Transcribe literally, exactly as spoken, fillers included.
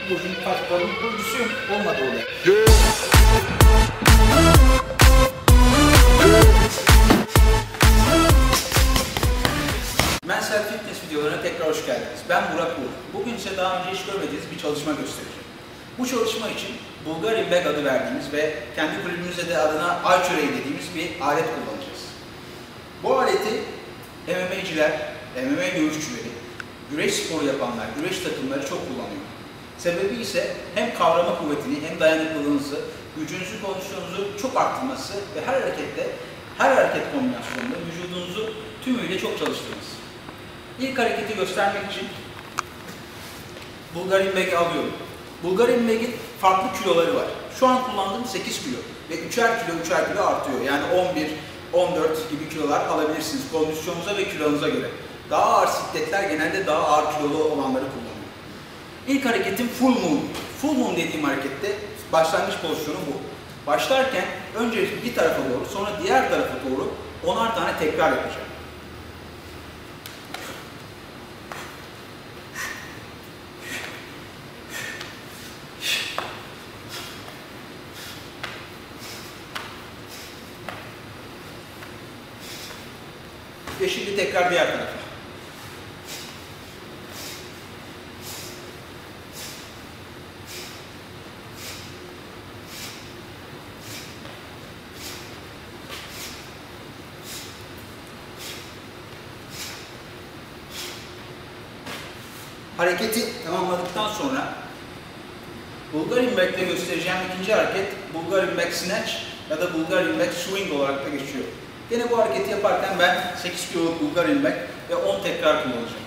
bugün parkların kurucusuyum. Olmadı olay. Mensel Fitness videolarına tekrar hoş geldiniz. Ben Burak Uğur. Bugün size daha önce hiç görmediğiniz bir çalışma göstereceğim. Bu çalışma için Bulgarian Bag adı verdiğimiz ve kendi kulübümüzde de adına Archery dediğimiz bir alet kullanacağız. Bu aleti M M A'ciler, M M A dövüşçüleri, güreş sporu yapanlar, güreş takımları çok kullanıyor. Sebebi ise hem kavrama kuvvetini hem dayanıklılığınızı, gücünüzü, kondisyonunuzu çok arttırması ve her harekette, her hareket kombinasyonunda vücudunuzu tümüyle çok çalıştırması. İlk hareketi göstermek için Bulgarian Bag'i alıyorum. Bulgarian Bag'in farklı kiloları var. Şu an kullandığım sekiz kilo ve üçer kilo üçer kilo artıyor. Yani on bir, on dört gibi kilolar alabilirsiniz kondisyonunuza ve kilonuza göre. Daha ağır sikletler genelde daha ağır kilolu olanları kullanıyor. İlk hareketim full moon. Full moon dediğim harekette başlangıç pozisyonu bu. Başlarken önce bir tarafa doğru, sonra diğer tarafa doğru onar tane tekrar yapacağım. Ve şimdi tekrar diğer tarafa. Hareketi tamamladıktan sonra Bulgarian Bag'de göstereceğim ikinci hareket Bulgarian Bag Snatch ya da Bulgarian Bag Swing olarak da geçiyor. Yine bu hareketi yaparken ben sekiz kiloluk Bulgarian Bag ve on tekrar kullanacağım.